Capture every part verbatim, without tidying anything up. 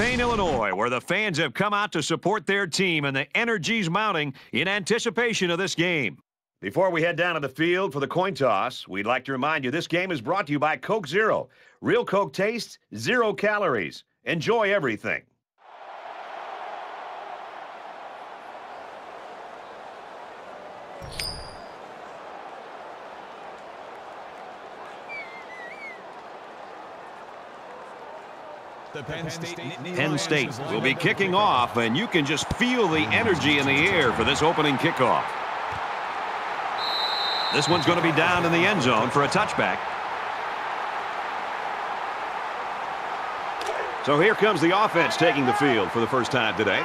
Champaign, Illinois, where the fans have come out to support their team, and the energy's mounting in anticipation of this game. Before we head down to the field for the coin toss, we'd like to remind you this game is brought to you by Coke Zero. Real Coke taste, zero calories. Enjoy everything. The Penn State, Penn State will be kicking off, and you can just feel the energy in the air for this opening kickoff. This one's going to be down in the end zone for a touchback. So here comes the offense taking the field for the first time today.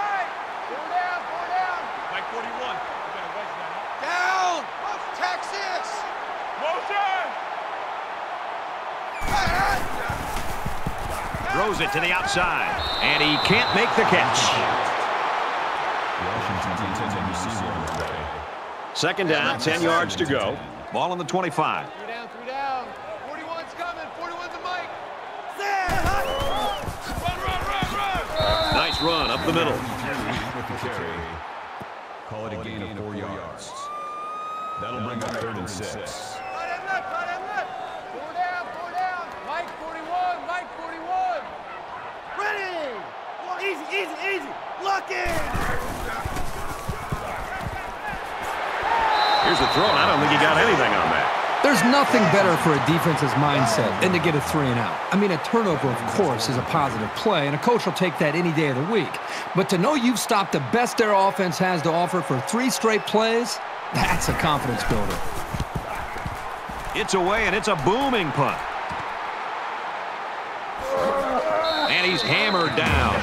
Down! Texas! Throws it to the outside, and he can't make the catch. Second down, ten yards to go. Ball on the twenty-five. Three down, three down. forty-one's coming. forty-one's a Mike. Run, run, run, run. Nice run up the middle. Call it a gain of four yards. That'll bring up third and six. Right and left, right and left. Four down, four down. Mike forty-one, Mike forty-one. Ready! Easy, easy, easy. Lock in. Here's the throw, and I don't think he got anything on that. There's nothing better for a defense's mindset than to get a three and out. I mean, a turnover, of course, is a positive play, and a coach will take that any day of the week. But to know you've stopped the best their offense has to offer for three straight plays, that's a confidence builder. It's away, and it's a booming punt. And he's hammered down.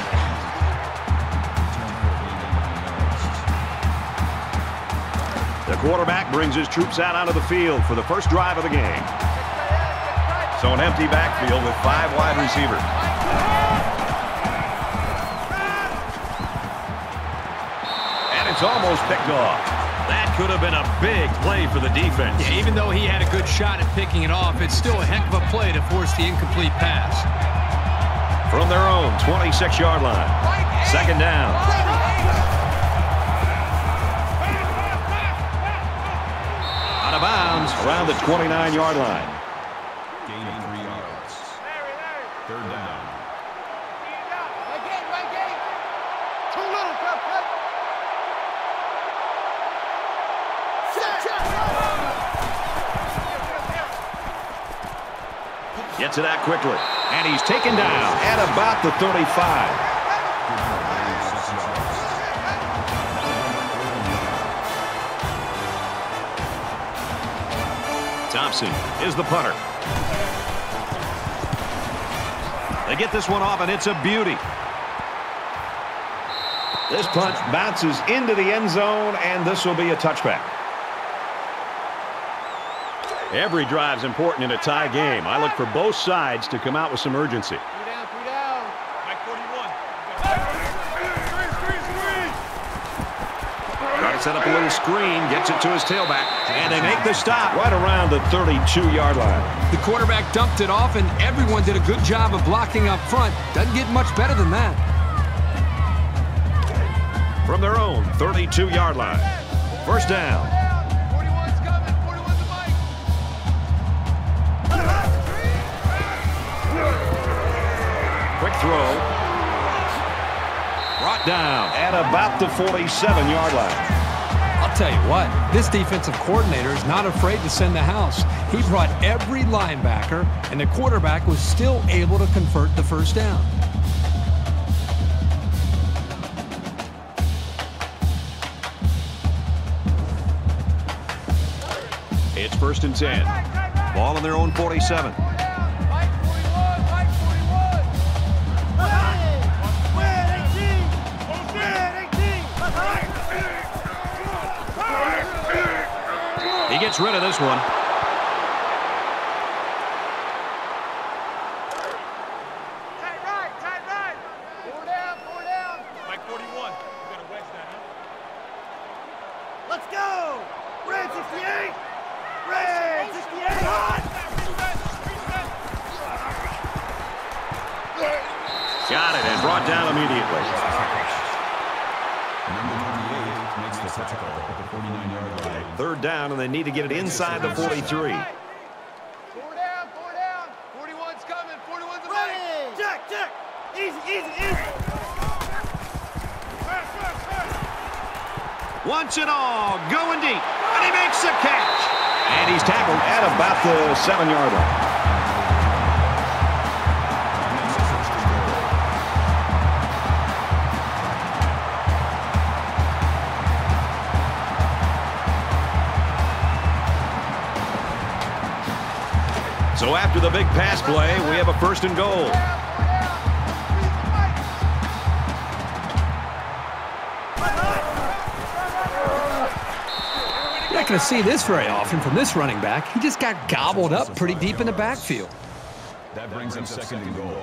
The quarterback brings his troops out onto the field for the first drive of the game. So an empty backfield with five wide receivers. And it's almost picked off. That could have been a big play for the defense. Yeah, even though he had a good shot at picking it off, it's still a heck of a play to force the incomplete pass. From their own twenty-six yard line. Second down. Out of bounds around the twenty-nine yard line. Gain of three yards. Third down. Right game, right game. Too little, cut, cut. Gets it out quickly. And he's taken down at about the thirty-five. Thompson is the punter. They get this one off, and it's a beauty. This punt bounces into the end zone, and this will be a touchback. Every drive's important in a tie game. I look for both sides to come out with some urgency. Three down, three down. Mike forty-one. Trying to set up a little screen, gets it to his tailback, and they make the stop right around the thirty-two yard line. The quarterback dumped it off, and everyone did a good job of blocking up front. Doesn't get much better than that. From their own thirty-two yard line. First down. forty-one's coming. forty-one's a Mike. Quick throw. Brought down at about the forty-seven yard line. I'll tell you what, this defensive coordinator is not afraid to send the house. He brought every linebacker, and the quarterback was still able to convert the first down. It's first and ten. Ball on their own forty-seven. Mike forty-one, Mike forty-one. Win, eighteen. Win, eighteen. He gets rid of this one. Tight right, tight right. Four down, four down. Mike forty-one. You got to wedge that, huh? Let's go. Red sixty-eight. Red sixty-eight. Got it, and brought down immediately. Third down, and they need to get it inside the forty-three. Four down, four down. forty-one's coming. forty-one's ready. Check, check. Easy, easy, easy. Wants it all, going deep, and he makes the catch. And he's tackled at about the seven-yard line. So after the big pass play, we have a first and goal. You're not going to see this very often from this running back. He just got gobbled up pretty deep in the backfield. That brings him second and goal.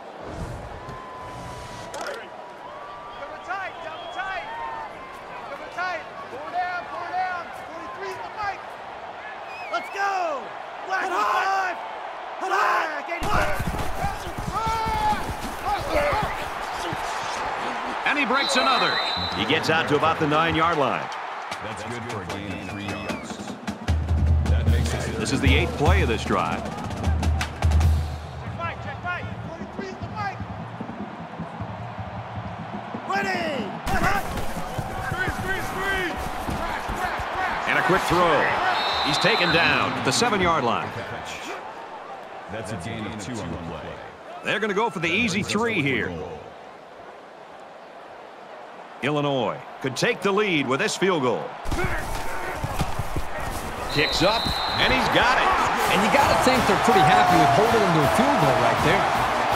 Double tight, double tight. Double tight. Four down, four down. forty-three's the mic. Let's go. Black five. Black eighty-five. And he breaks another. He gets out to about the nine-yard line. That's good for a gain of three yards. That makes it. This is the eighth play of this drive. Check mic, check mic. forty-three's the mic. Ready. Screen, screen, screen. Crash, crash, crash. And a quick throw. He's taken down at the seven-yard line. That's a gain of two on the play. They're going to go for the easy three here. Illinois could take the lead with this field goal. Kicks up, and he's got it. And you got to think they're pretty happy with holding him to a field goal right there.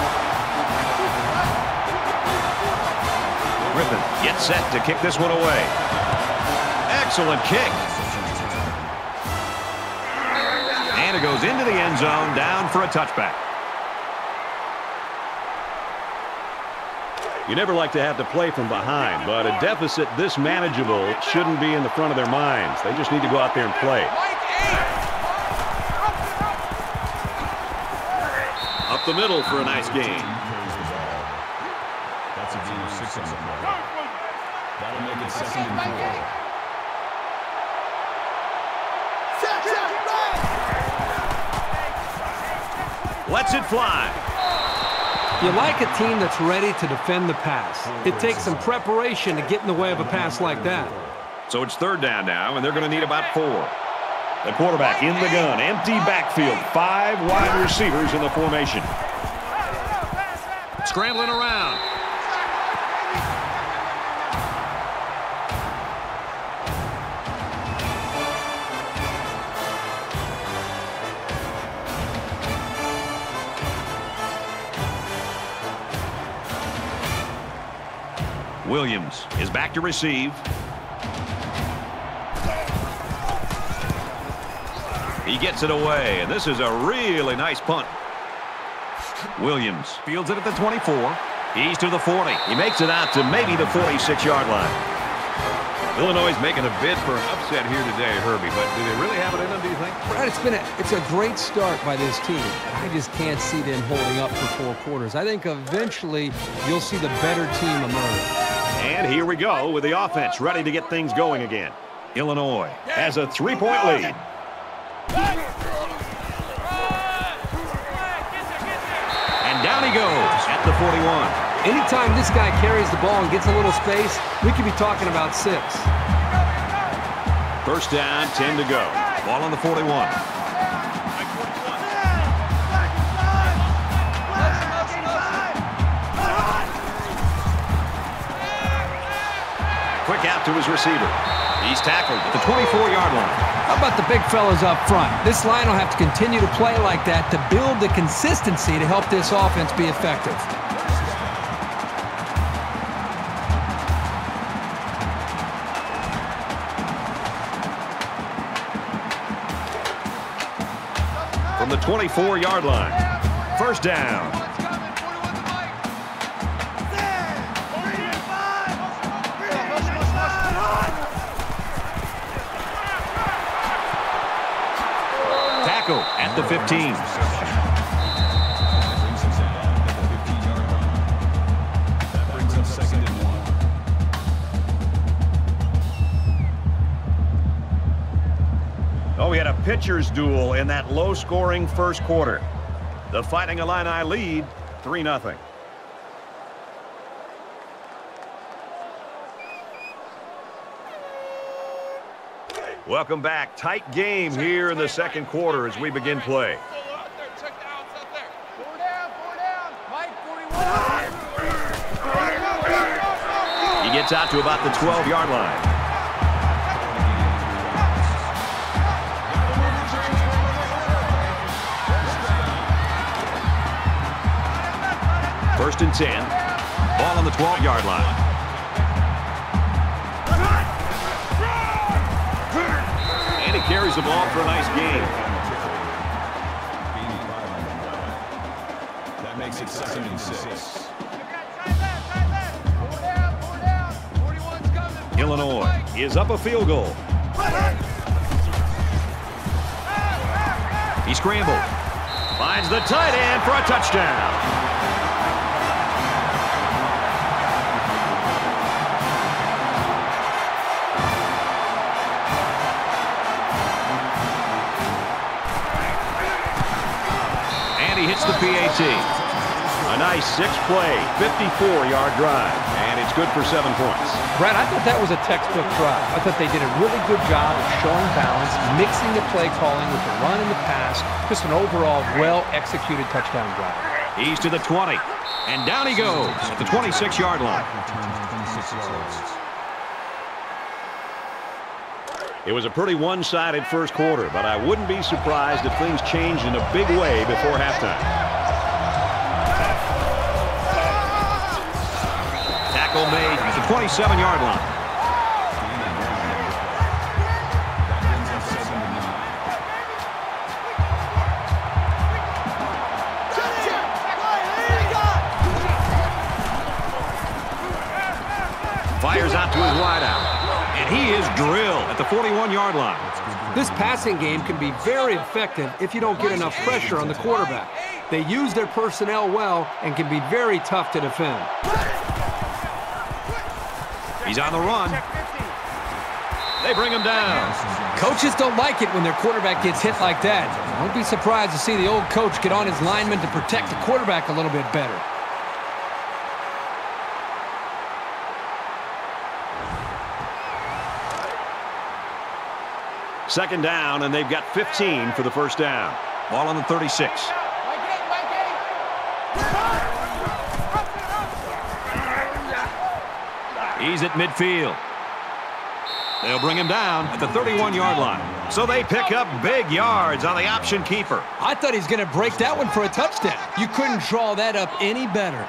Griffin gets set to kick this one away. Excellent kick. And it goes into the end zone, down for a touchback. You never like to have to play from behind, but a deficit this manageable shouldn't be in the front of their minds. They just need to go out there and play. Up the middle for a nice gain. That's a gain of six on the play. That'll make it second and four. Lets it fly. You like a team that's ready to defend the pass. It takes some preparation to get in the way of a pass like that. So it's third down now, and they're going to need about four. The quarterback in the gun, empty backfield, five wide receivers in the formation. Scrambling around. Williams is back to receive. He gets it away, and this is a really nice punt. Williams fields it at the twenty-four. He's to the forty. He makes it out to maybe the forty-six-yard line. Illinois is making a bid for an upset here today, Herbie, but do they really have it in them, do you think? Right, it's been a, it's a great start by this team. I just can't see them holding up for four quarters. I think eventually you'll see the better team emerge. And here we go with the offense ready to get things going again. Illinois has a three-point lead. And down he goes at the forty-one. Anytime this guy carries the ball and gets a little space, we could be talking about six. First down, ten to go. Ball on the forty-one. Quick out to his receiver. He's tackled at the twenty-four-yard line. How about the big fellas up front? This line will have to continue to play like that to build the consistency to help this offense be effective. From the twenty-four-yard line. First down. Tackle at the fifteen. pitcher's duel in that low-scoring first quarter. The Fighting Illini lead three nothing. Welcome back. Tight game here in the second quarter as we begin play. He gets out to about the twelve-yard line. First and ten. Ball on the twelve-yard line. And he carries the ball for a nice gain. That makes it second and six. Illinois is up a field goal. He scrambled. Finds the tight end for a touchdown. And he hits the P A T. A nice six-play, fifty-four-yard drive. And it's good for seven points. Brad, I thought that was a textbook drive. I thought they did a really good job of showing balance, mixing the play calling with the run and the pass. Just an overall well-executed touchdown drive. He's to the twenty. And down he goes at the twenty-six-yard line. It was a pretty one-sided first quarter, but I wouldn't be surprised if things changed in a big way before halftime. Tackle made at the twenty-seven-yard line. Fires out to his wideout. And he is drilled at the forty-one-yard line. This passing game can be very effective if you don't get enough pressure on the quarterback. They use their personnel well and can be very tough to defend. He's on the run. They bring him down. Coaches don't like it when their quarterback gets hit like that. Don't be surprised to see the old coach get on his linemen to protect the quarterback a little bit better. Second down, and they've got fifteen for the first down. Ball on the thirty-six. He's at midfield. They'll bring him down at the thirty-one-yard line. So they pick up big yards on the option keeper. I thought he's going to break that one for a touchdown. You couldn't draw that up any better.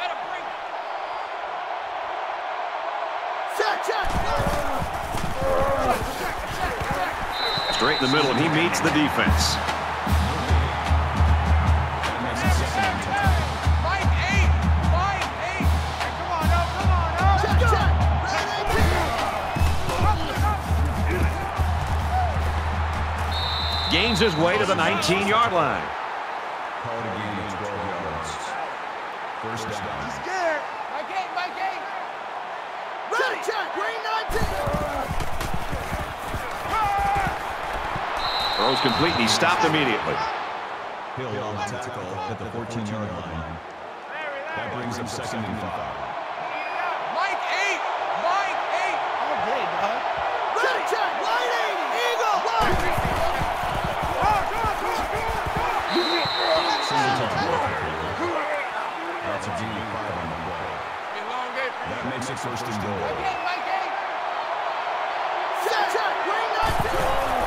Straight in the middle, and he meets the defense. Gains his way to the nineteen-yard line. Called a gain of twelve yards. First down. He's scared. My gate, my gate. Ready, check, green nineteen. Throws complete, and he stopped immediately. Hill on the tackle at the fourteen-yard line. That brings him second and five. Mike eight, Mike eight. All day, dog. Ready, check, line eighty, eagle. Line. That's a G five on the play. That makes it first and goal. Check, check, green nineteen.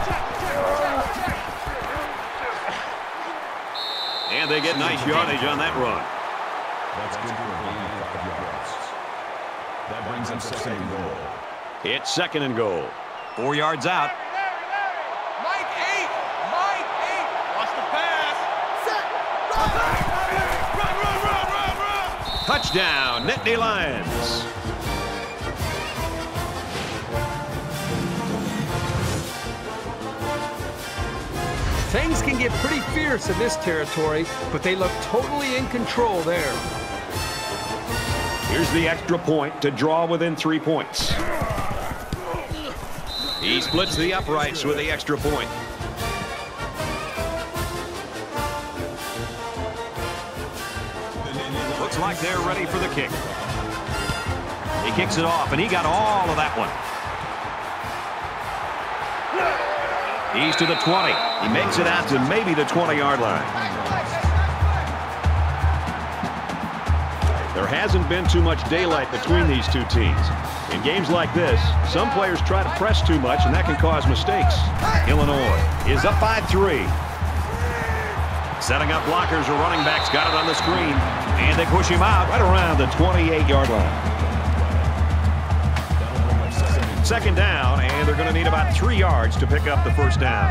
And they get nice yardage on that run. That's good for a gain of five yards. That brings him second and goal. It's second and goal. Four yards out. Mike eight, Mike eight. Watch the pass. Set. Run, run, run, run, run, run. Touchdown, Nittany Lions. Things can get pretty fierce in this territory, but they look totally in control there. Here's the extra point to draw within three points. He splits the uprights with the extra point. like they're ready for the kick. He kicks it off, and he got all of that one. He's to the twenty. He makes it out to maybe the twenty-yard line. There hasn't been too much daylight between these two teams. In games like this, some players try to press too much, and that can cause mistakes. Illinois is up by three. Setting up blockers, or running backs got it on the screen, and they push him out right around the twenty-eight-yard line. Second down, and they're going to need about three yards to pick up the first down.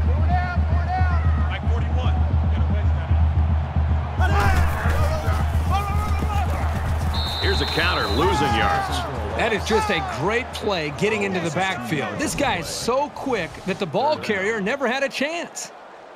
Here's a counter, losing yards. That is just a great play getting into the backfield. This guy is so quick that the ball carrier never had a chance.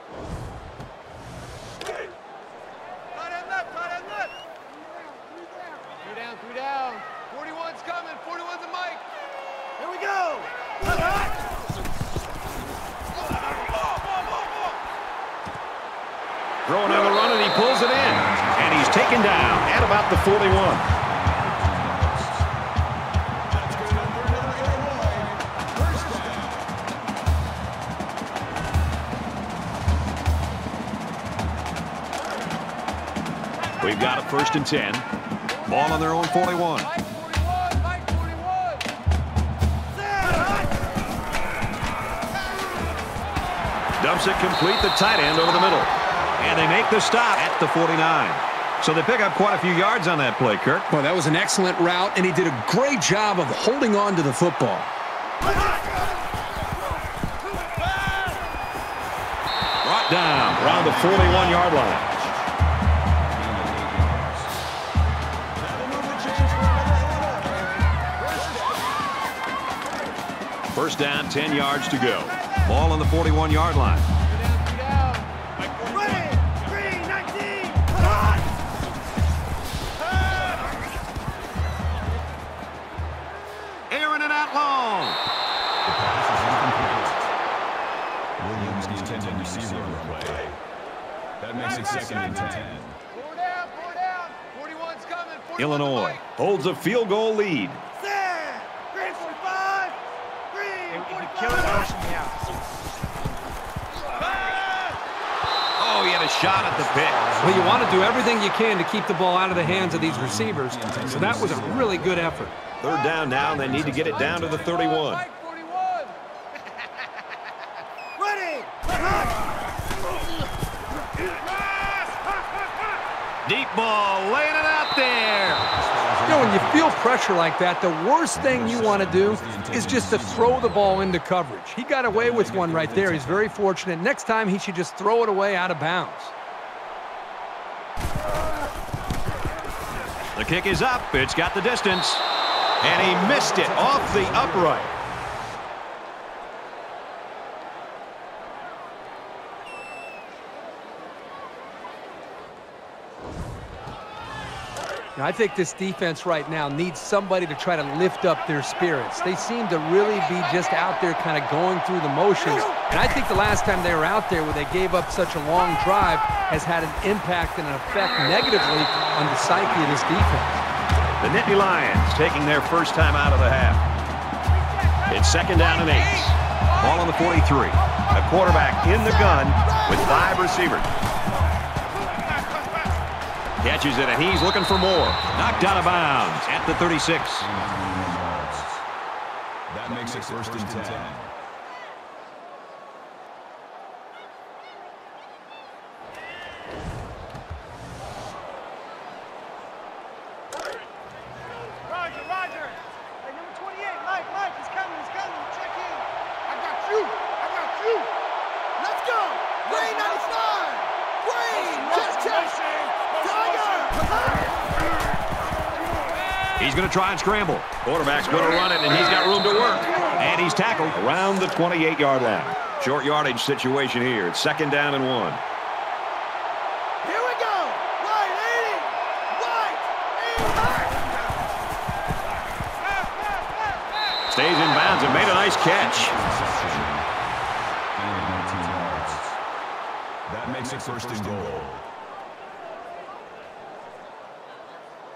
Throwing on the run, and he pulls it in. And he's taken down at about the forty-one. We've got a first and ten. Ball on their own forty-one. Dumps it complete, the tight end over the middle. And they make the stop at the forty-nine. So they pick up quite a few yards on that play, Kirk. Well, that was an excellent route, and he did a great job of holding on to the football. Brought down around the forty-one-yard line. First down, ten yards to go. Ball on the forty-one-yard line. Airing it out long. Williams intended receiver on the play. That makes it second and ten. Four down, four down. forty-one's coming. Illinois holds a field goal lead. Set. Green forty-five. Green forty-five. Oh, he had a shot at the pick. Well, you want to do everything you can to keep the ball out of the hands of these receivers, so that was a really good effort. Third down now, and they need to get it down to the thirty-one. Ready. Deep ball, laying it out there. You know, when you feel pressure like that, the worst thing you want to do is just to throw the ball into coverage. He got away with one right there. He's very fortunate. Next time, he should just throw it away out of bounds. The kick is up. It's got the distance. And he missed it off the upright. Now, I think this defense right now needs somebody to try to lift up their spirits. They seem to really be just out there kind of going through the motions. And I think the last time they were out there where they gave up such a long drive has had an impact and an effect negatively on the psyche of this defense. The Nittany Lions taking their first time out of the half. It's second down and eight. Ball on the forty-three. A quarterback in the gun with five receivers. Catches it, and he's looking for more. Knocked out of bounds at the thirty-six. That makes it first and ten. Roger, Roger. Hey, number twenty-eight, Mike, Mike, he's coming, he's coming. Check in. I got you. I got you. Let's go. Green ninety-five. Green. Check, check. He's going to try and scramble. Quarterback's going to run it, and he's got room to work. And he's tackled around the twenty-eight-yard line. Short yardage situation here. It's second down and one. Here we go. Right, eighty. Right, eighty. Stays in bounds and made a nice catch. That makes it first and goal.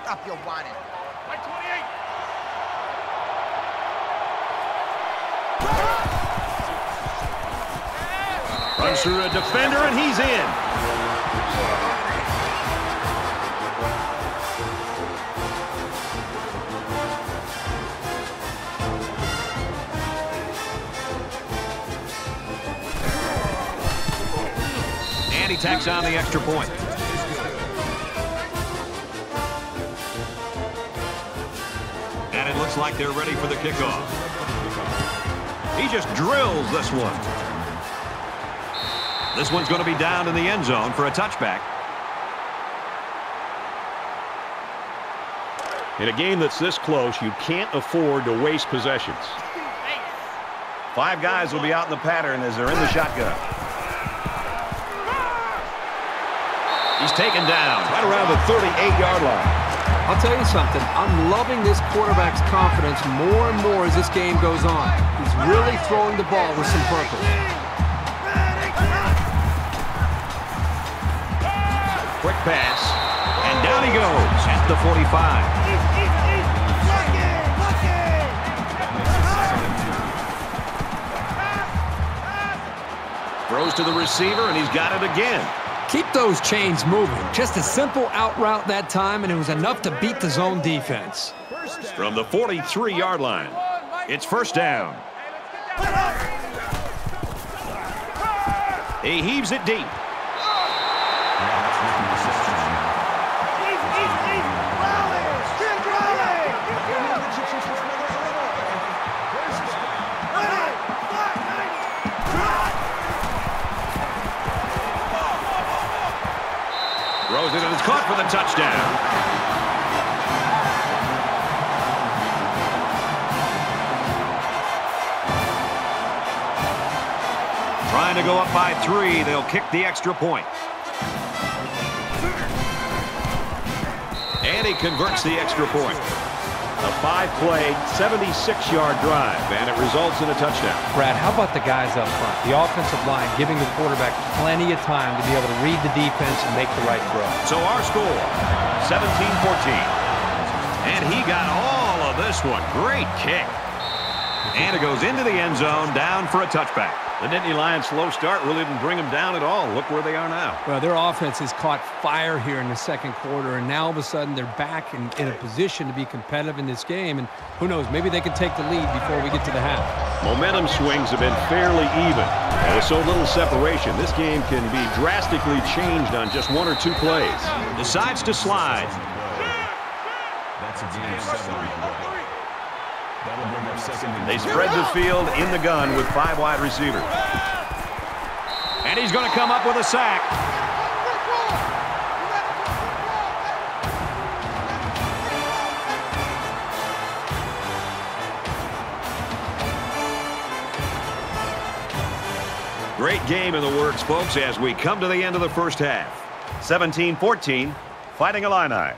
Stop your whining. Right twenty-eight. Runs through a defender, and he's in. And he tacks on the extra point. And it looks like they're ready for the kickoff. He just drills this one. This one's going to be down in the end zone for a touchback. In a game that's this close, you can't afford to waste possessions. Five guys will be out in the pattern as they're in the shotgun. He's taken down right around the thirty-eight yard line. I'll tell you something. I'm loving this quarterback's confidence more and more as this game goes on. He's really throwing the ball with some purpose. Quick pass, and down he goes at the forty-five. Throws to the receiver, and he's got it again. Keep those chains moving. Just a simple out route that time, and it was enough to beat the zone defense. From the forty-three yard line, it's first down. He heaves it deep. Throws it, and it's caught for the touchdown. Trying to go up by three. They'll kick the extra point. And he converts the extra point. A five-play, seventy-six yard drive, and it results in a touchdown. Brad, how about the guys up front? The offensive line giving the quarterback plenty of time to be able to read the defense and make the right throw. So our score, seventeen fourteen. And he got all of this one. Great kick. And it goes into the end zone, down for a touchback. The Nittany Lions' slow start really didn't bring them down at all. Look where they are now. Well, their offense has caught fire here in the second quarter, and now all of a sudden they're back in, in a position to be competitive in this game. And who knows, maybe they can take the lead before we get to the half. Momentum swings have been fairly even. And with so little separation, this game can be drastically changed on just one or two plays. Decides to slide. That's a game seven. That'll bring up second and They spread the field in the gun with five wide receivers. And he's going to come up with a sack. Great game in the works, folks, as we come to the end of the first half. seventeen fourteen, Fighting Illini.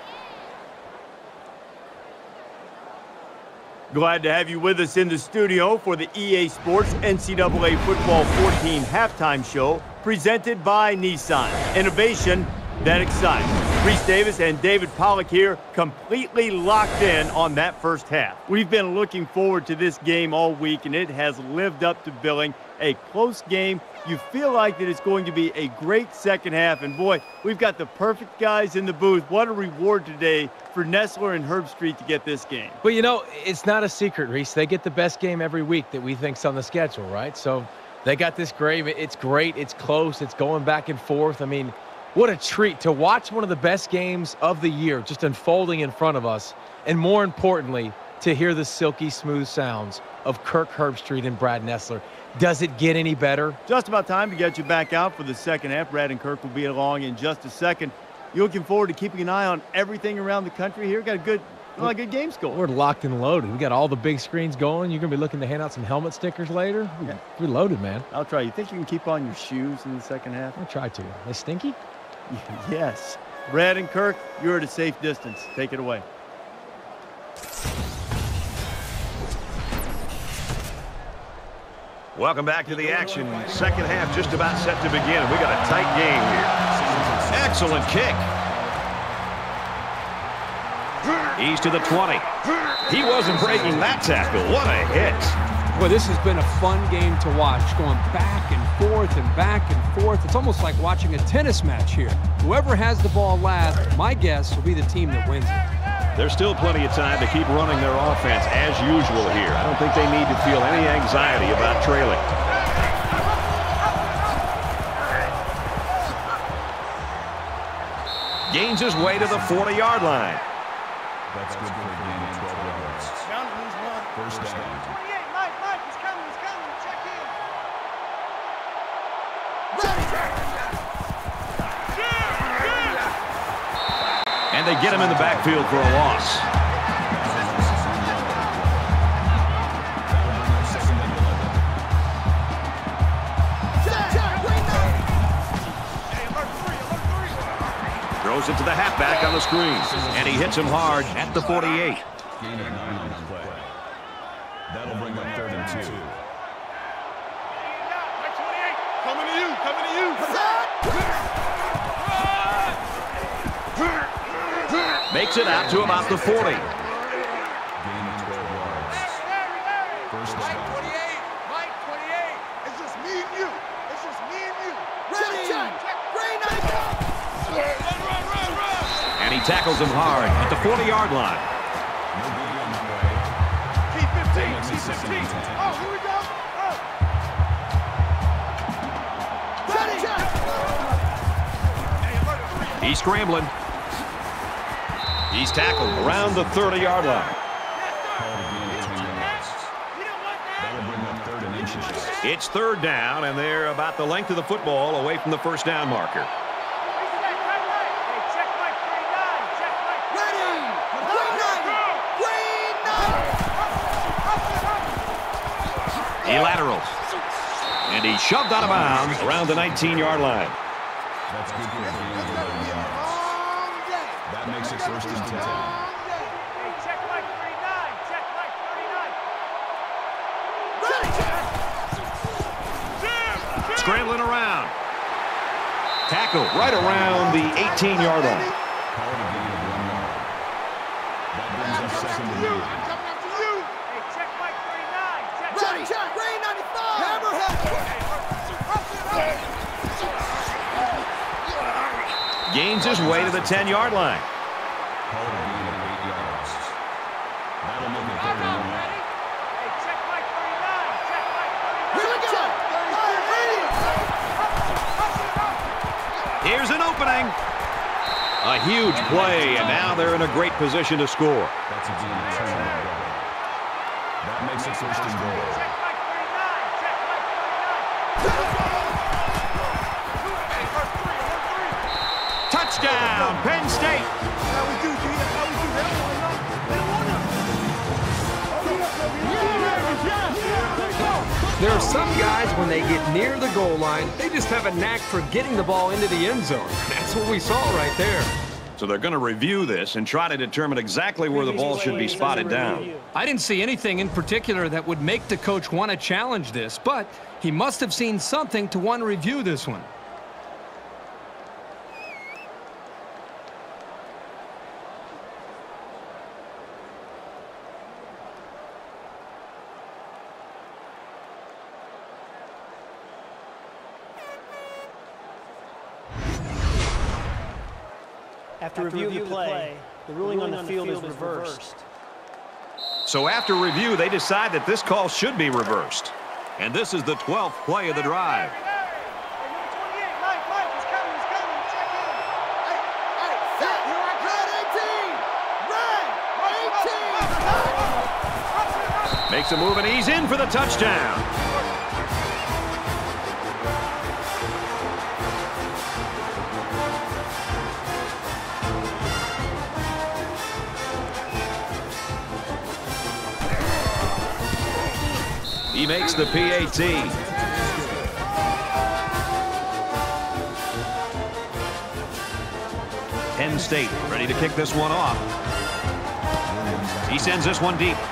Glad to have you with us in the studio for the E A Sports N C double A Football fourteen halftime show presented by Nissan. Innovation that excites. Reese Davis and David Pollack here, completely locked in on that first half. We've been looking forward to this game all week, and it has lived up to billing. A close game. You feel like that it's going to be a great second half, and boy, we've got the perfect guys in the booth. What a reward today for Nessler and Herbstreit to get this game. Well, you know, it's not a secret, Reese. They get the best game every week that we think's on the schedule, right? So they got this great. It's great. It's close. It's going back and forth. I mean, what a treat to watch one of the best games of the year just unfolding in front of us, and more importantly, to hear the silky smooth sounds of Kirk Herbstreit and Brad Nessler. Does it get any better? Just about time to get you back out for the second half. Brad and Kirk will be along in just a second. You looking forward to keeping an eye on everything around the country here? Got a good, a lot of good games going. We're locked and loaded. We got all the big screens going. You're going to be looking to hand out some helmet stickers later? Yeah. We're loaded, man. I'll try. You think you can keep on your shoes in the second half? I'll try to. They stinky? Yes. Brad and Kirk, you're at a safe distance. Take it away. Welcome back to the action. Second half just about set to begin. We got a tight game here. Excellent kick. He's to the twenty. He wasn't breaking that tackle. What a hit. Well, this has been a fun game to watch, going back and forth and back and forth. It's almost like watching a tennis match here. Whoever has the ball last, my guess, will be the team that wins it. There's still plenty of time to keep running their offense as usual here. I don't think they need to feel any anxiety about trailing. Gains his way to the forty-yard line. That's good for a gain of twelve yards. First down. twenty-eight, Mike, Mike, he's coming, he's coming. Check in. And they get him in the backfield for a loss. Throws it to the halfback on the screen. And he hits him hard at the forty-eight. Gain of nine on the play. That'll bring up third and two. Coming to you, coming to you. Makes it out to about the forty. Gain of twelve yards. First down. Mike twenty-eight, Mike twenty-eight. It's just me and you. It's just me and you. Ready. Check, check. Green night. Run, run, run, run. And he tackles him hard at the forty-yard line. No biggie on the way. Keep fifteen, Makes it keep sixteen fifteen. to ten. Oh, here we go. Oh. Ready. Check. He's scrambling. He's tackled around the thirty-yard line. Called a gain of ten yards. That'll bring up third and inches. It's third down, and they're about the length of the football away from the first down marker. He laterals. And he's shoved out of bounds around the nineteen-yard line. That's good for a gain of eleven yards. That makes it first and ten. Check Mike thirty-nine. Check Mike thirty-nine. Scrambling around. Tackle right around the eighteen-yard line. Called a gain of one yard. That brings us second and nine. Coming up to you. Hey, check Mike thirty-nine. Check. Ready. Check. Green ninety-five. Hammerhead. Gains his way to the ten-yard line. Called a gain of eight yards. That'll make it third and one. Hey, check Mike thirty-nine. Check Mike thirty-nine. Here we go. Here's an opening. A huge play, and now they're in a great position to score. That's a gain of two on the play. That makes it first and goal. Check Mike thirty-nine. Check Mike thirty-nine. Touchdown, Penn State. How we do, D? How we do? They don't want enough. They don't want enough. There are some guys, when they get near the goal line, they just have a knack for getting the ball into the end zone. That's what we saw right there. So they're going to review this and try to determine exactly where the ball should be spotted down. I didn't see anything in particular that would make the coach want to challenge this, but he must have seen something to want to review this one. After, After review of the play, play, the ruling, the ruling on the field, on the field is, is reversed. reversed. So after review, they decide that this call should be reversed. And this is the twelfth play of the drive. Makes a move, and he's in for the touchdown. He makes the P A T. Penn State ready to kick this one off. He sends this one deep.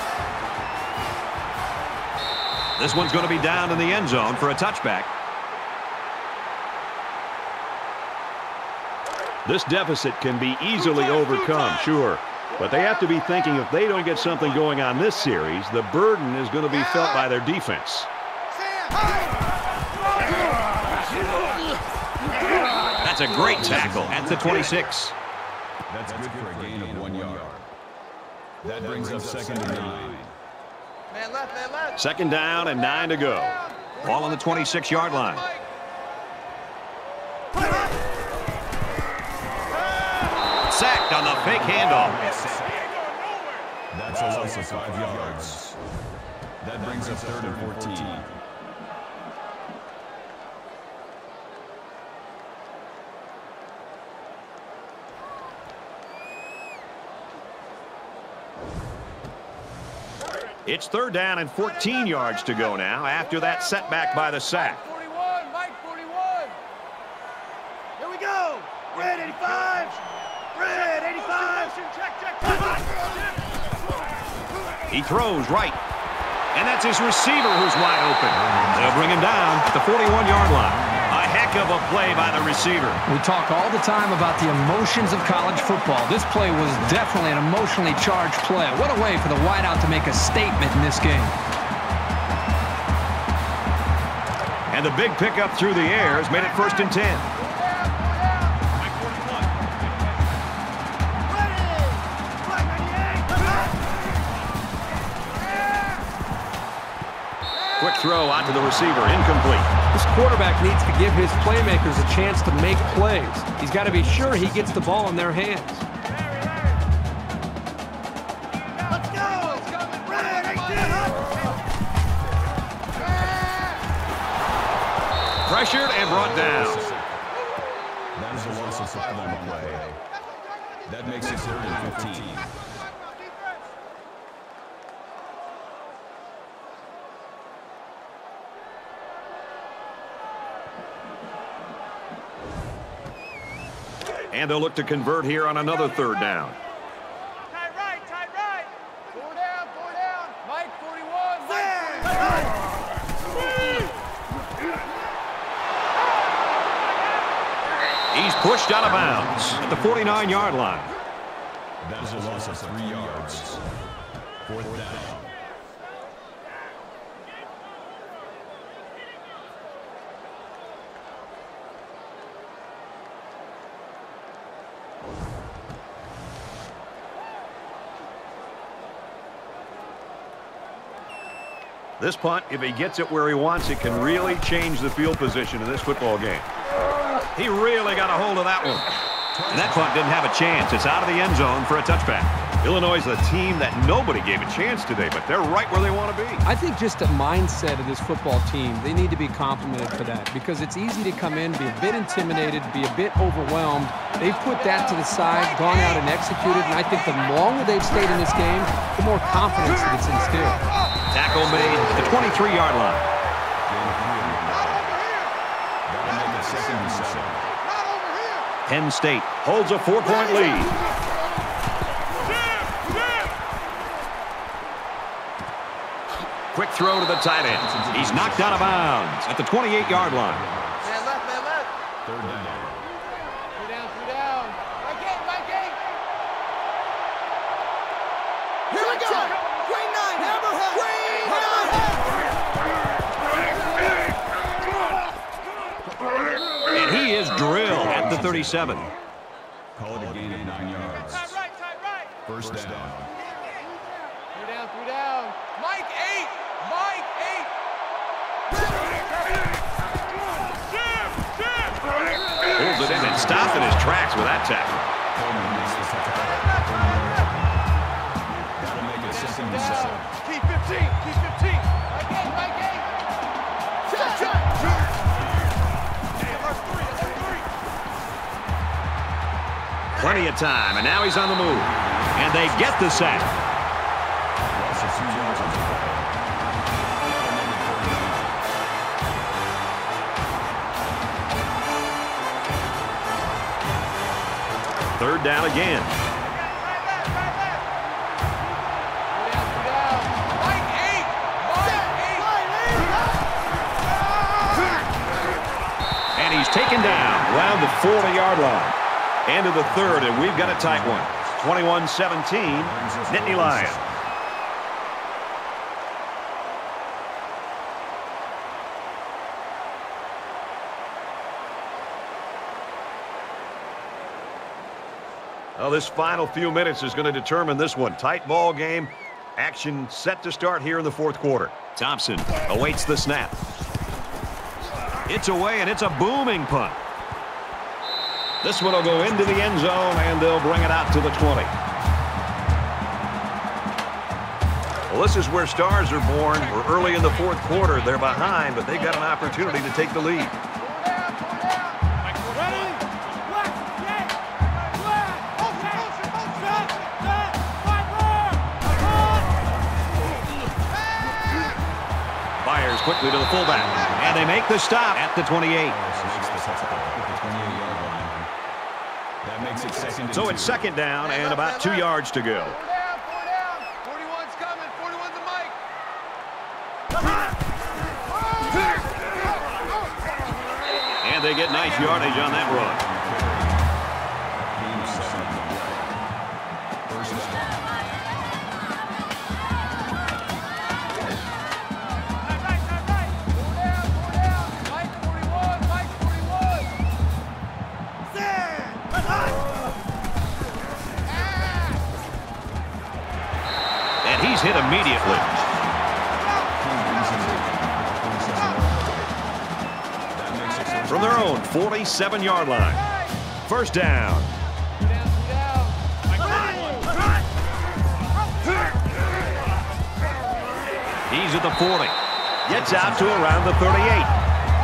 This one's going to be down in the end zone for a touchback. This deficit can be easily overcome, sure. But they have to be thinking if they don't get something going on this series, the burden is going to be felt by their defense. That's a great tackle at the twenty-six. That's good for a gain of one yard. That brings up second and nine. Man left, man left. Second down and nine to go. Ball on the twenty-six yard line. Sacked on the fake handoff. That's a loss of five yards. That brings up third and fourteen. It's third down and fourteen yards to go now after that setback by the sack. forty-one, Mike, forty-one. Here we go. Red eighty-five. Red eighty-five. Check, check, check. He throws right. And that's his receiver who's wide open. They'll bring him down at the forty-one yard line. A heck of a play by the receiver. We talk all the time about the emotions of college football. This play was definitely an emotionally charged play. What a way for the wideout to make a statement in this game. And the big pickup through the air has made it first and ten. Quick throw out to the receiver, incomplete. This quarterback needs to give his playmakers a chance to make plays. He's got to be sure he gets the ball in their hands. Let's go. Let's go. Red eighteen. Pressured and brought down. That is a loss of five on the play. That makes it third and fifteen. And they'll look to convert here on another third down. Tight right, tight right. Four down, four down. Mike, forty-one. Mike, forty-one. He's pushed out of bounds at the forty-nine yard line. That is a loss of three yards. Fourth down. This punt, if he gets it where he wants, it can really change the field position in this football game. He really got a hold of that one. And that punt didn't have a chance. It's out of the end zone for a touchback. Illinois is a team that nobody gave a chance today, but they're right where they want to be. I think just the mindset of this football team, they need to be complimented for that because it's easy to come in, be a bit intimidated, be a bit overwhelmed. They've put that to the side, gone out and executed, and I think the longer they've stayed in this game, the more confidence that it's instilled. Tackle made at the twenty-three yard line. Penn State holds a four-point lead. Quick throw to the tight end. He's knocked out of bounds at the twenty-eight yard line. Man left, man left. Third down. Three down, three down. Mike eight, Mike eight. Here we go. Green nine, hammerhead. Green hammerhead. And he is drilled at the thirty-seven. Call it a gain of nine yards. Tight right, tight right. First down. Three down, three down. Mike eight, Mike eight. Pulls it in and stopped in his tracks with that tackle. That'll make it second and seven. Keep fifteen, keep fifteen. Mike eight, Mike eight. Check, check. That's three, that's three. Plenty of time, and now he's on the move. And they get the sack. Loss of two yards on the play. Third down again. And he's taken down around the forty yard line. End of the third, and we've got a tight one. twenty-one seventeen, Nittany Lions. Well, this final few minutes is going to determine this one. Tight ball game. Action set to start here in the fourth quarter. Thompson awaits the snap. It's away, and it's a booming punt. This one will go into the end zone, and they'll bring it out to the twenty. Well, this is where stars are born. We're early in the fourth quarter. They're behind, but they've got an opportunity to take the lead. Fires quickly to the fullback, and they make the stop at the twenty-eight. So it's second down and about two yards to go. forty-one's coming. forty-one's a Mike. And they get nice yardage on that run. He's hit immediately. From their own forty-seven yard line. First down. He's at the forty. Gets out to around the thirty-eight.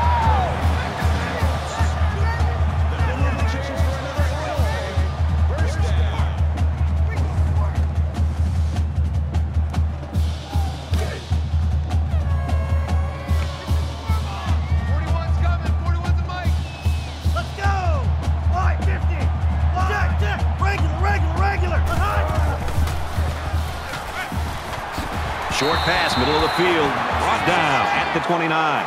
Short pass, middle of the field, brought down at the twenty-nine.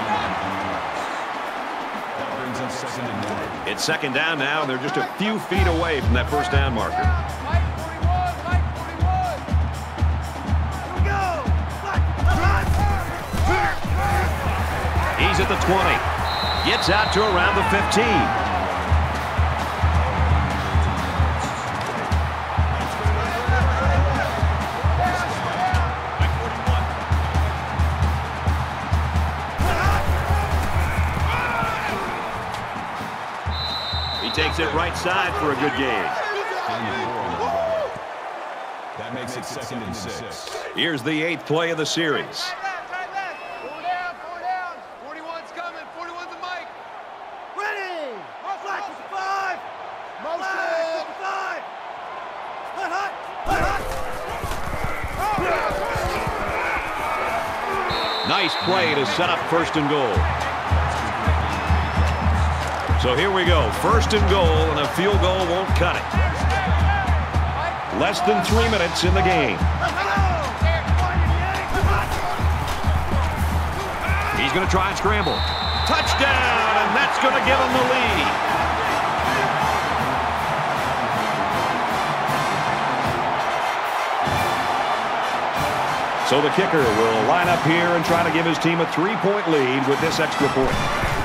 It's second down now, and they're just a few feet away from that first down marker. He's at the twenty. Gets out to around the fifteen. Takes it right side for a good game. That makes it second and six. Here's the eighth play of the series. Four down, four down. forty-one's coming. forty-one's a Mike. Ready. Black with the five. Motion. Five. Hut, hut. Hut, hut. Nice play to set up first and goal. So here we go, first and goal, and a field goal won't cut it. Less than three minutes in the game. He's going to try and scramble. Touchdown, and that's going to give him the lead. So the kicker will line up here and try to give his team a three-point lead with this extra point.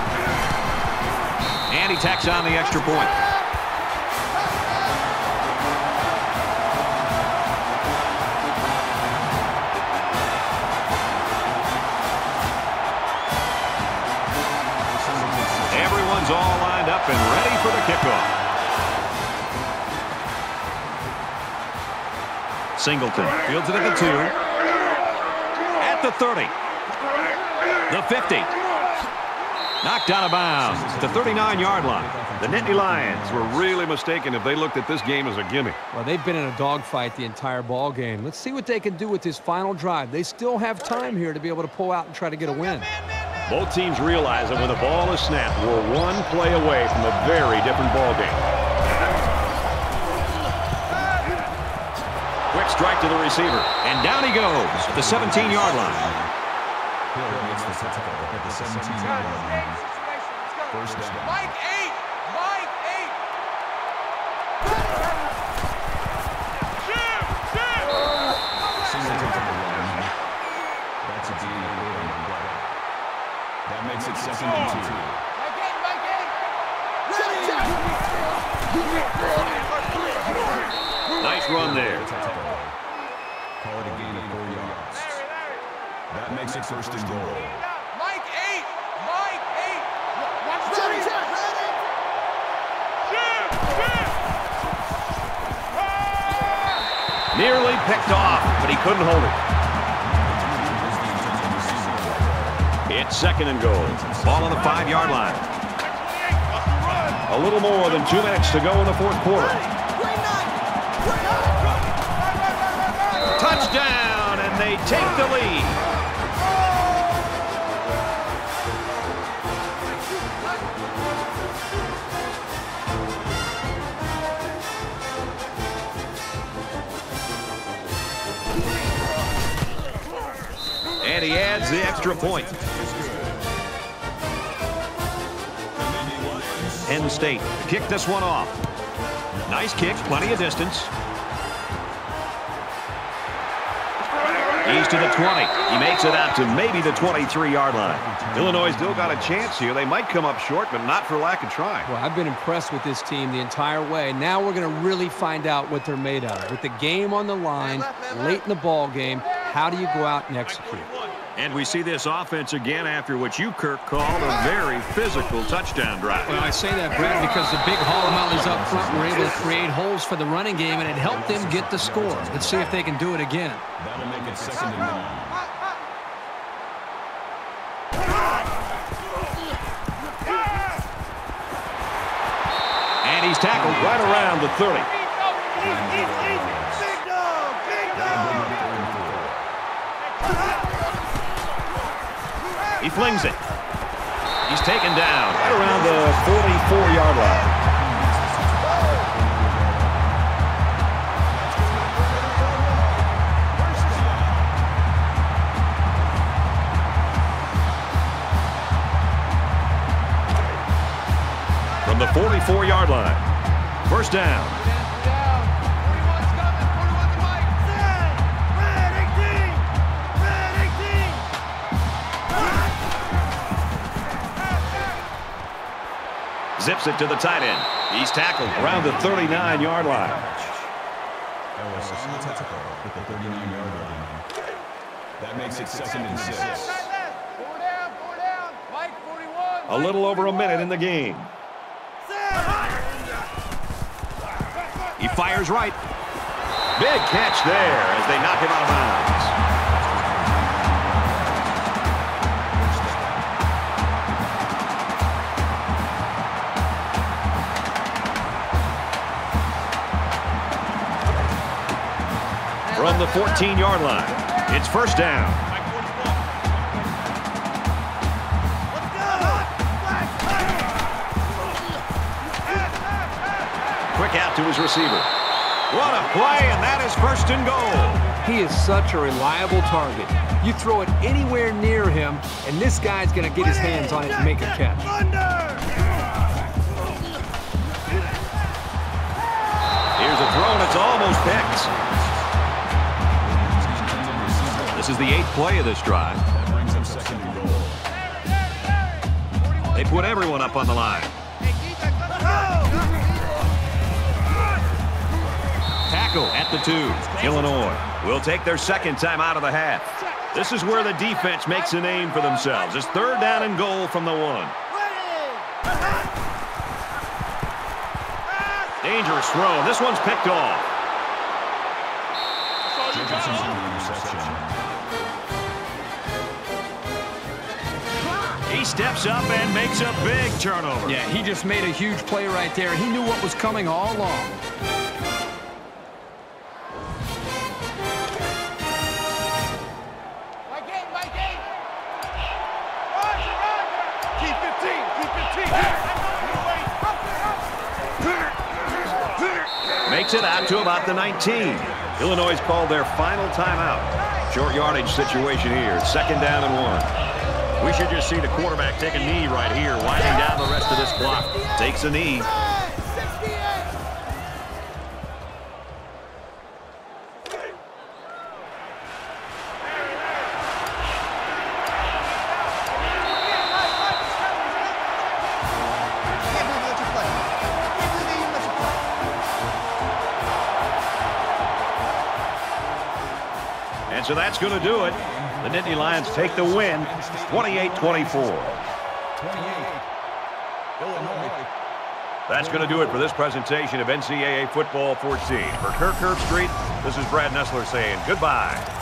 And he tacks on the extra point. Everyone's all lined up and ready for the kickoff. Singleton fields it at the two. At the thirty. The fifty. Knocked out of bounds at the thirty-nine yard line. The Nittany Lions were really mistaken if they looked at this game as a gimme. Well, they've been in a dogfight the entire ball game. Let's see what they can do with this final drive. They still have time here to be able to pull out and try to get a win. Both teams realize that when the ball is snapped, we're one play away from a very different ball game. Quick strike to the receiver, and down he goes at the seventeen yard line. Hill makes the tackle at the seventeen yard line. First down. Mike eight. Mike eight. second and two. Nice run there. Call it a gain of four yards. That makes it first and goal. Mike eight. Mike eight. Watch ready. Ready. Shoot. Shoot. Nearly picked off, but he couldn't hold it. It's second and goal. Ball on the five-yard line. A little more than two minutes to go in the fourth quarter. Touchdown, and they take the lead. And he adds the extra point. Penn State kick this one off. Nice kick, plenty of distance. He's to the twenty. He makes it out to maybe the twenty-three-yard line. Illinois still got a chance here. They might come up short, but not for lack of trying. Well, I've been impressed with this team the entire way. Now we're going to really find out what they're made of. With the game on the line, late in the ball game, how do you go out and execute? And we see this offense again after what you, Kirk, called a very physical touchdown drive. Well, I say that, Brad, because the big Hall Mollies up front were able to create holes for the running game, and it helped them get the score. Let's see if they can do it again. That'll make it second and nine. And he's tackled right around the thirty. He flings it. He's taken down right around the forty-four-yard line. From the forty-four-yard line. First down. Zips it to the tight end. He's tackled around the thirty-nine-yard line. That was a tackle at the thirty-nine-yard line. That makes it second and six. Four down, four down. Mike, forty-one. A little over a minute in the game. He fires right. Big catch there as they knock him out of bounds. From the fourteen-yard line, it's first down. Quick out to his receiver. What a play, and that is first and goal. He is such a reliable target. You throw it anywhere near him, and this guy's going to get his hands on it and make a catch. Here's a throw, and it's almost picked. This is the eighth play of this drive. That brings them second and goal. They put everyone up on the line. Tackle at the two. Illinois will take their second time out of the half. This is where the defense makes a name for themselves. It's third down and goal from the one. Dangerous throw. This one's picked off. Jefferson's on the interception. He steps up and makes a big turnover. Yeah, he just made a huge play right there. He knew what was coming all along. Makes it out to about the nineteen. Illinois called their final timeout. Short yardage situation here. Second down and one. We should just see the quarterback take a knee right here, winding down the rest of this clock. Takes a knee. so that's going to do it. The Nittany Lions take the win, twenty-eight twenty-four. twenty-eight. Illinois. That's going to do it for this presentation of N C double A Football fourteen. For Kirk Herbstreit, this is Brad Nessler saying goodbye.